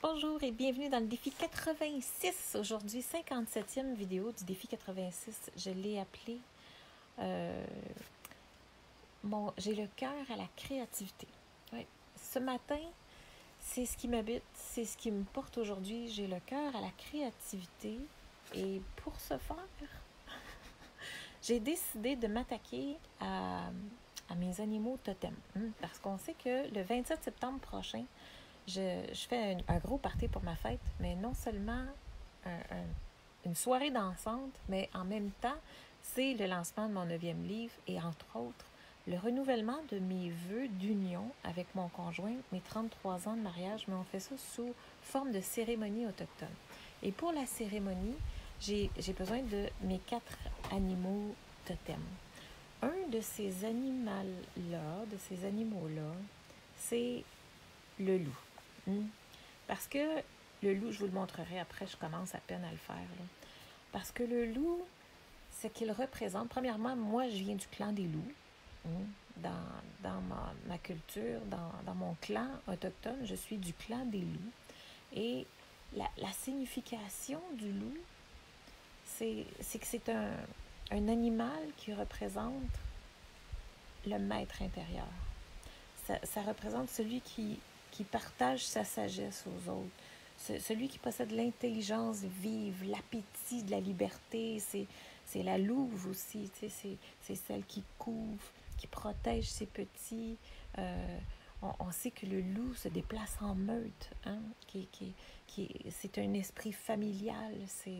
Bonjour et bienvenue dans le défi 86. Aujourd'hui, 57e vidéo du défi 86. Je l'ai appelé J'ai le cœur à la créativité. Oui. Ce matin, c'est ce qui m'habite, c'est ce qui me porte aujourd'hui. J'ai le cœur à la créativité et pour ce faire, j'ai décidé de m'attaquer à mes animaux totems. Parce qu'on sait que le 27 septembre prochain, je fais un gros party pour ma fête, mais non seulement une soirée dansante, mais en même temps, c'est le lancement de mon 9e livre et entre autres, le renouvellement de mes vœux d'union avec mon conjoint, mes 33 ans de mariage, mais on fait ça sous forme de cérémonie autochtone. Et pour la cérémonie, j'ai besoin de mes 4 animaux totems. Un de ces animaux-là, c'est le loup. Parce que le loup, je vous le montrerai après, je commence à peine à le faire. Là. Parce que le loup, ce qu'il représente, premièrement, moi, je viens du clan des loups. Dans ma culture, dans mon clan autochtone, je suis du clan des loups. Et la signification du loup, c'est que c'est un animal qui représente le maître intérieur. Ça représente celui qui partage sa sagesse aux autres, celui qui possède l'intelligence vive, l'appétit de la liberté, c'est la louve aussi, c'est celle qui couvre, qui protège ses petits. On sait que le loup se déplace en meute, c'est un esprit familial,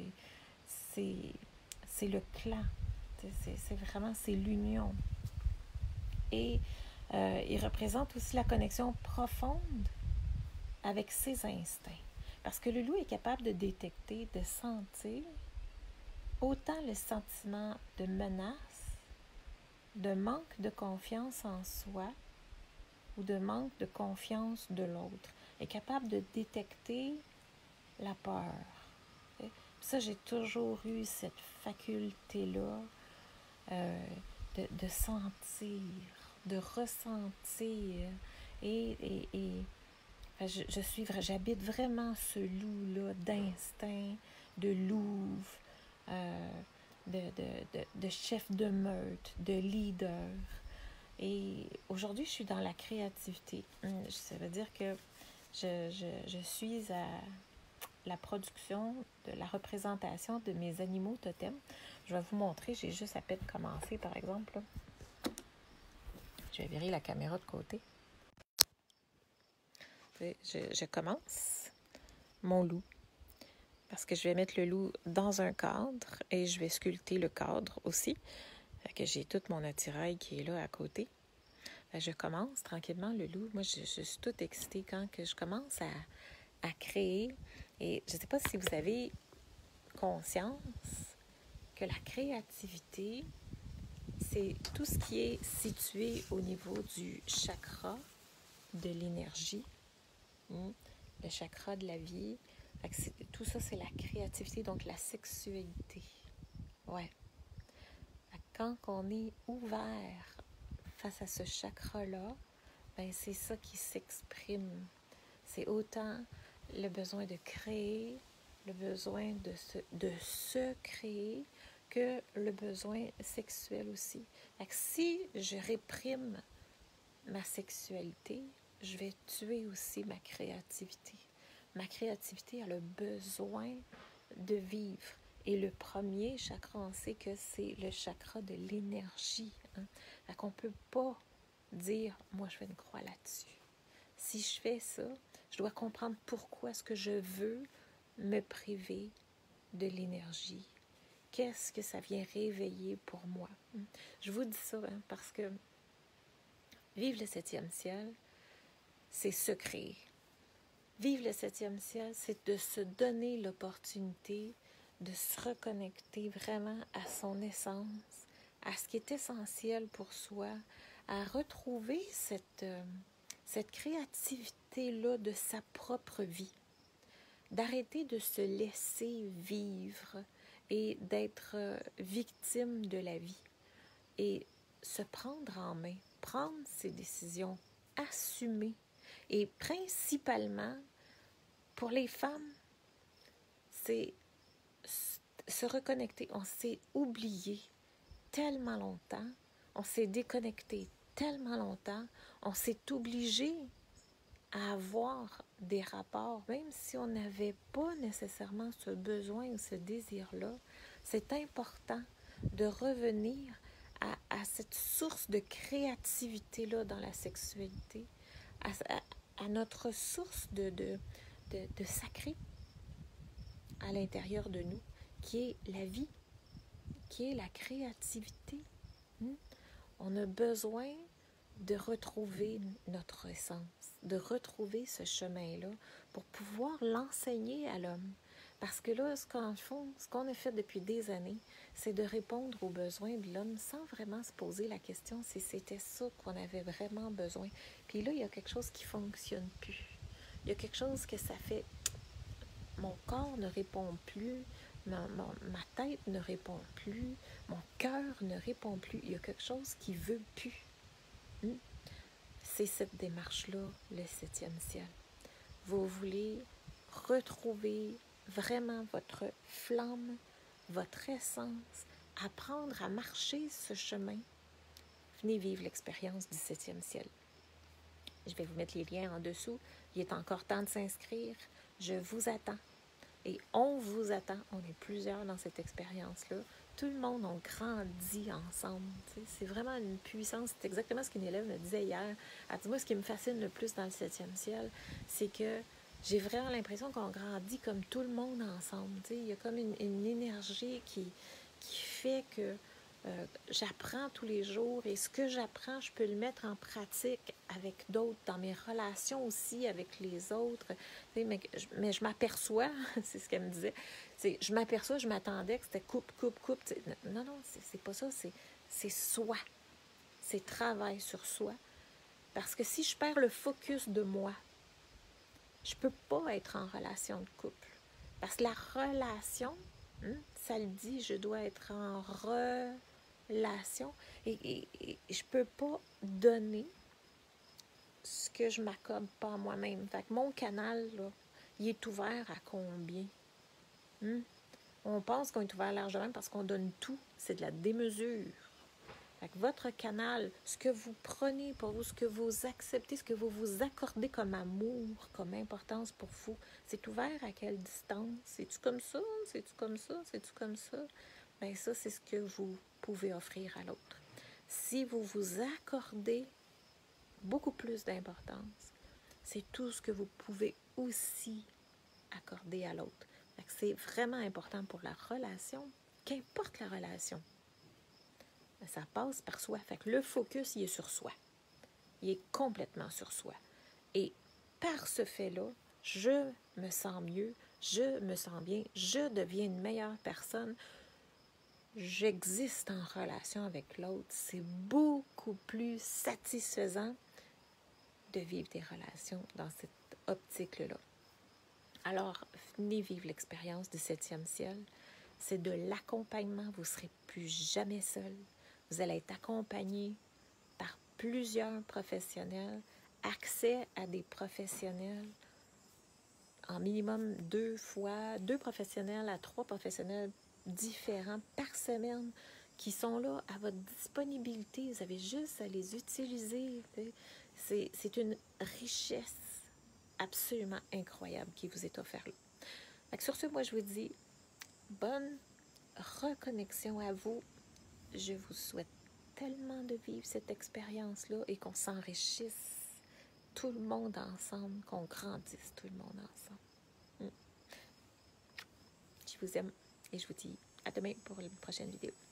c'est le clan, c'est l'union. Et il représente aussi la connexion profonde avec ses instincts. Parce que le loup est capable de détecter, de sentir autant le sentiment de menace, de manque de confiance en soi ou de manque de confiance de l'autre. Il est capable de détecter la peur. Et ça, j'ai toujours eu cette faculté-là de sentir, de ressentir j'habite vraiment ce loup-là d'instinct, de louve, de chef de meute, de leader. Et aujourd'hui, je suis dans la créativité. Ça veut dire que je suis à la production, de la représentation de mes animaux totems. Je vais vous montrer, j'ai juste à peine commencé, par exemple. Là. Je vais virer la caméra de côté. Je commence mon loup parce que je vais mettre le loup dans un cadre et je vais sculpter le cadre aussi. Fait que j'ai tout mon attirail qui est là à côté. Je commence tranquillement le loup. Moi, je suis toute excitée quand que je commence à créer. Et je ne sais pas si vous avez conscience que la créativité, c'est tout ce qui est situé au niveau du chakra de l'énergie, le chakra de la vie. Tout ça, c'est la créativité, donc la sexualité. Ouais. Quand on est ouvert face à ce chakra-là, ben c'est ça qui s'exprime. C'est autant le besoin de créer, le besoin de se créer, que le besoin sexuel aussi. Fait que si je réprime ma sexualité, je vais tuer aussi ma créativité. Ma créativité a le besoin de vivre. Et le premier chakra, on sait que c'est le chakra de l'énergie. Fait qu'on ne peut pas dire « moi, je fais une croix là-dessus ». Si je fais ça, je dois comprendre pourquoi est-ce que je veux me priver de l'énergie. Qu'est-ce que ça vient réveiller pour moi? Je vous dis ça parce que vivre le 7e ciel, c'est se créer. Vivre le 7e ciel, c'est de se donner l'opportunité de se reconnecter vraiment à son essence, à ce qui est essentiel pour soi, à retrouver cette créativité-là de sa propre vie, d'arrêter de se laisser vivre et d'être victime de la vie et se prendre en main, prendre ses décisions, assumer et principalement Pour les femmes, c'est se reconnecter. On s'est oublié tellement longtemps, on s'est déconnecté tellement longtemps, on s'est obligé à avoir des rapports, même si on n'avait pas nécessairement ce besoin ou ce désir-là. C'est important de revenir à cette source de créativité-là dans la sexualité, à notre source de sacré à l'intérieur de nous, qui est la vie, qui est la créativité. On a besoin de retrouver notre essence, de retrouver ce chemin-là pour pouvoir l'enseigner à l'homme. Parce que là, ce qu'on a fait depuis des années, c'est de répondre aux besoins de l'homme sans vraiment se poser la question si c'était ça qu'on avait vraiment besoin. Puis là, il y a quelque chose qui ne fonctionne plus. Il y a quelque chose que ça fait... Mon corps ne répond plus, ma tête ne répond plus, mon cœur ne répond plus. Il y a quelque chose qui ne veut plus. C'est cette démarche-là, le 7e ciel. Vous voulez retrouver vraiment votre flamme, votre essence, apprendre à marcher ce chemin. Venez vivre l'expérience du 7e ciel. Je vais vous mettre les liens en dessous. Il est encore temps de s'inscrire. Je vous attends. Et on vous attend. On est plusieurs dans cette expérience-là. Tout le monde, on grandit ensemble. C'est vraiment une puissance. C'est exactement ce qu'une élève me disait hier. Elle dit, moi, ce qui me fascine le plus dans le 7e ciel, c'est que j'ai vraiment l'impression qu'on grandit comme tout le monde ensemble. Il y a comme une énergie qui fait que j'apprends tous les jours et ce que j'apprends, je peux le mettre en pratique avec d'autres, dans mes relations aussi avec les autres. Mais je m'aperçois, c'est ce qu'elle me disait, je m'aperçois, je m'attendais que c'était coupe. Non, c'est pas ça, c'est soi. C'est travail sur soi. Parce que si je perds le focus de moi, je peux pas être en relation de couple. Parce que la relation, ça le dit, je dois être en relation et je peux pas donner ce que je m'accorde pas à moi-même. Fait que mon canal, là, il est ouvert à combien? On pense qu'on est ouvert largement parce qu'on donne tout. C'est de la démesure. Fait que votre canal, ce que vous prenez pour vous, ce que vous acceptez, ce que vous vous accordez comme amour, comme importance pour vous, c'est ouvert à quelle distance? C'est-tu comme ça? C'est-tu comme ça? C'est-tu comme ça? Bien, ça, c'est ce que vous pouvez offrir à l'autre. Si vous vous accordez beaucoup plus d'importance, c'est tout ce que vous pouvez aussi accorder à l'autre. C'est vraiment important pour la relation, qu'importe la relation. Ça passe par soi. Fait que le focus, il est sur soi. Il est complètement sur soi. Et par ce fait-là, je me sens mieux, je me sens bien, je deviens une meilleure personne. J'existe en relation avec l'autre. C'est beaucoup plus satisfaisant de vivre des relations dans cette optique-là. Alors, venez vivre l'expérience du 7e ciel. C'est de l'accompagnement. Vous ne serez plus jamais seul. Vous allez être accompagné par plusieurs professionnels, accès à des professionnels, en minimum 2 professionnels à 3 professionnels différents par semaine qui sont là à votre disponibilité. Vous avez juste à les utiliser. C'est une richesse absolument incroyable qui vous est offerte là. Sur ce, moi, je vous dis bonne reconnexion à vous. Je vous souhaite tellement de vivre cette expérience-là et qu'on s'enrichisse tout le monde ensemble, qu'on grandisse tout le monde ensemble. Je vous aime et je vous dis à demain pour une prochaine vidéo.